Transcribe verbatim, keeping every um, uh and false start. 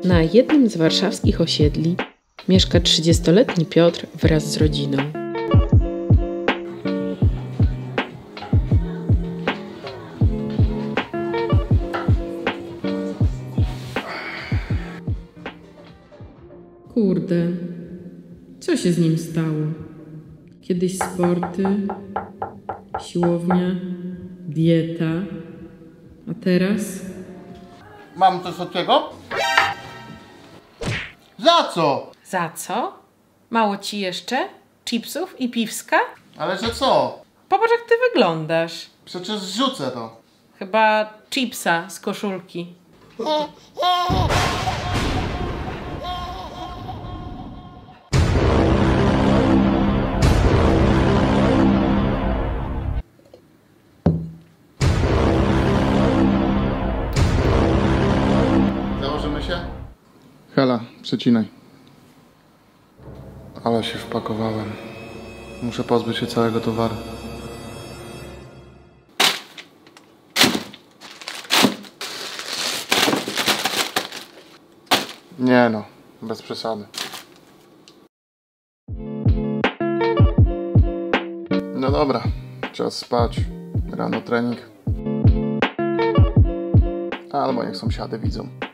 Na jednym z warszawskich osiedli mieszka trzydziestoletni Piotr wraz z rodziną. Kurde, co się z nim stało? Kiedyś sporty, siłownia, dieta, a teraz? Mam coś słodkiego? Za co? Za co? Mało ci jeszcze? Chipsów i piwska? Ale że co? Popatrz, jak ty wyglądasz. Przecież zrzucę to. Chyba chipsa z koszulki. Założymy się? Hela, przecinaj. Ale się wpakowałem. Muszę pozbyć się całego towaru. Nie no, bez przesady. No dobra, czas spać. Rano trening. Albo niech sąsiady widzą.